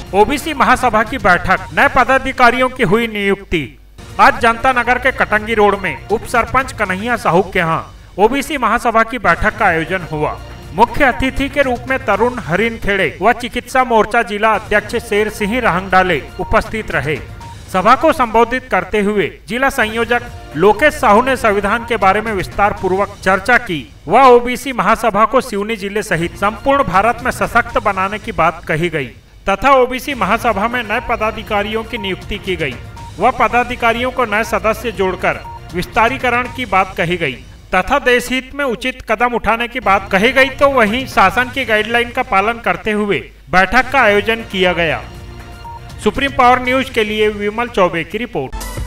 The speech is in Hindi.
ओबीसी महासभा की बैठक, नए पदाधिकारियों की हुई नियुक्ति। आज जनता नगर के कटंगी रोड में उप सरपंच कन्हैया साहू के यहाँ ओबीसी महासभा की बैठक का आयोजन हुआ। मुख्य अतिथि के रूप में तरुण हरिनखेड़े व चिकित्सा मोर्चा जिला अध्यक्ष शेर सिंह रहंगडाले उपस्थित रहे। सभा को संबोधित करते हुए जिला संयोजक लोकेश साहू ने संविधान के बारे में विस्तार पूर्वक चर्चा की व ओबीसी महासभा को सिवनी जिले सहित संपूर्ण भारत में सशक्त बनाने की बात कही गई तथा ओबीसी महासभा में नए पदाधिकारियों की नियुक्ति की गई व पदाधिकारियों को नए सदस्य जोड़कर विस्तारीकरण की बात कही गई तथा देश हित में उचित कदम उठाने की बात कही गई। तो वहीं शासन की गाइडलाइन का पालन करते हुए बैठक का आयोजन किया गया। सुप्रीम पावर न्यूज के लिए विमल चौबे की रिपोर्ट।